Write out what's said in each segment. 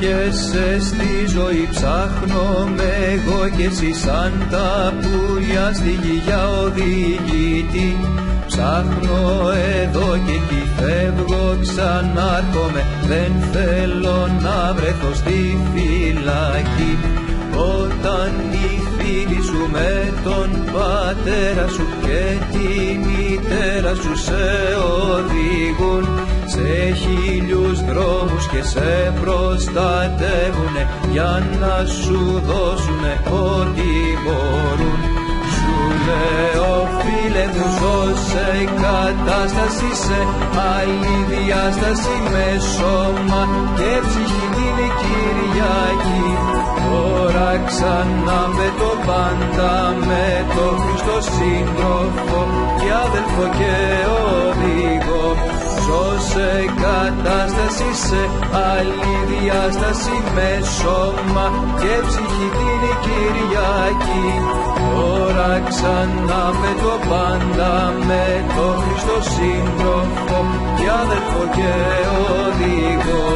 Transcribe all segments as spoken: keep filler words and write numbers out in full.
βρίσκεσαι στη ζωή, ψάχνομαι εγώ κι εσύ σαν τα πουλιά στη γη για οδηγητή. Ψάχνω εδώ και εκεί, φεύγω, ξανάρχομαι, δεν θέλω να βρεθώ στη φυλακή. Όταν οι φίλοι σου με τον πατέρα σου και τη μητέρα σου σε οδηγούν σε χίλιους δρόμους και σε προστατεύουνε για να σου δώσουνε ό,τι μπορούν. Σου λέω φίλε μου, ζώσε κατάσταση σε άλλη διάσταση με σώμα και ψυχή την Κυριακή. Τώρα ξανά με το πάντα, με το Χριστό σύντροφο και αδελφό και οδηγό. Ζώσε κατάσταση σε άλλη διάσταση με σώμα και ψυχή την Κυριακή. Τώρα ξανά με το πάντα, με το Χριστό σύντροφο και αδελφό και οδηγό.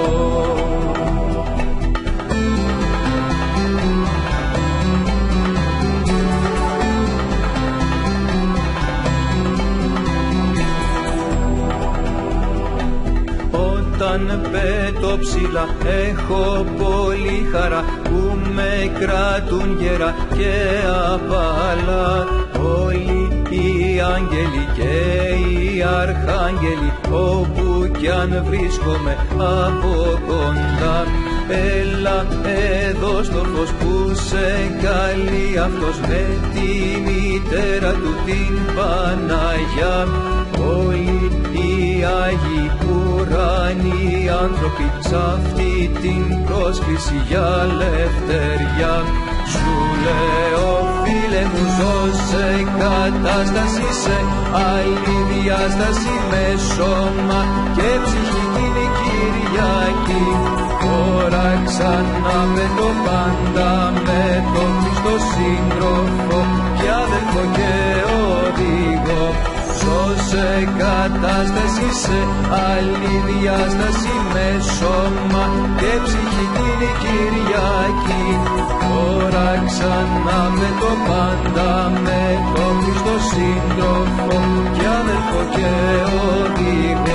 Όταν πέτω ψηλά έχω πολύ χαρά που με κρατούν γερά και απαλά. Όλοι οι άγγελοι και οι αρχάγγελοι όπου κι αν βρίσκομαι από κοντά. Έλα εδώ στο φως που σε καλεί αυτός με τη μητέρα του την Παναγιά. Όλοι οι Άγιοι ουράνιοι άνθρωποι σ' αυτή την πρόσκληση για ελευθεριά. Σου λέω φίλε μου, ζώσε κατάσταση σε άλλη διάσταση με σώμα και ψυχή την Κυριακή. Τώρα ξανά με το πάντα, με το Χριστό σύντροφο και αδελφό και οδηγό. Ζώσε κατάσταση σε άλλη διάσταση με σώμα και ψυχή την Κυριακή. Τώρα ξανά με το πάντα, με το Χριστό σύντροφο και αδελφό και οδηγό.